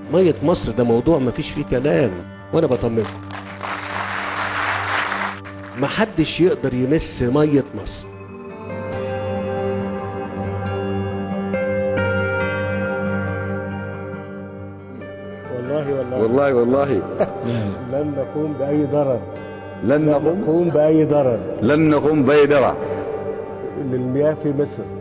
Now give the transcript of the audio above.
ميه مصر ده موضوع مفيش فيه كلام، وانا بطمنكم محدش يقدر يمس ميه مصر. والله لن نقوم بأي ضرر. لن نقوم بأي ضرر للمياه في مصر.